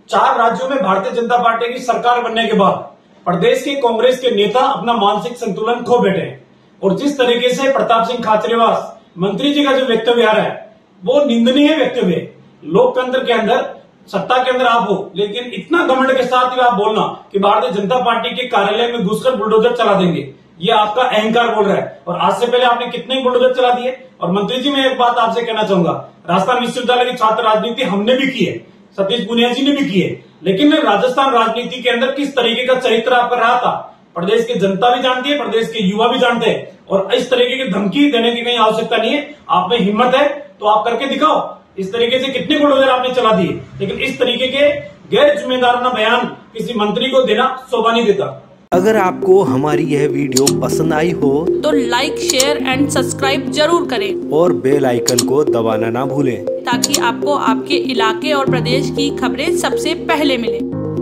4 राज्यों में भारतीय जनता पार्टी की सरकार बनने के बाद प्रदेश के कांग्रेस के नेता अपना मानसिक संतुलन खो बैठे हैं और जिस तरीके से प्रताप सिंह खाचरियावास मंत्री जी का जो वक्तव्य आ रहा है वो निंदनीय वक्तव्य है। लोकतंत्र के अंदर सत्ता के अंदर आप हो, लेकिन इतना घमंड के साथ ही आप बोलना कि भारतीय जनता पार्टी के कार्यालय में घुसकर बुलडोजर चला देंगे, ये आपका अहंकार बोल रहा है। और आज से पहले आपने कितने बुलडोजर चला दिए। और मंत्री जी, मैं एक बात आपसे कहना चाहूंगा, राजस्थान विश्वविद्यालय की छात्र राजनीति हमने भी की है, सतीश पुनिया जी ने भी की है, लेकिन राजस्थान राजनीति के अंदर किस तरीके का चरित्र आपका रहा था प्रदेश की जनता भी जानती है, प्रदेश के युवा भी जानते हैं। और इस तरीके की धमकी देने की कहीं आवश्यकता नहीं है। आप में हिम्मत है तो आप करके दिखाओ। इस तरीके से कितने बुलडोजर आपने चला दिए, लेकिन इस तरीके के गैर जिम्मेदाराना बयान किसी मंत्री को देना शोभा नहीं देता। अगर आपको हमारी यह वीडियो पसंद आई हो तो लाइक, शेयर एंड सब्सक्राइब जरूर करें और बेल आइकन को दबाना ना भूलें ताकि आपको आपके इलाके और प्रदेश की खबरें सबसे पहले मिले।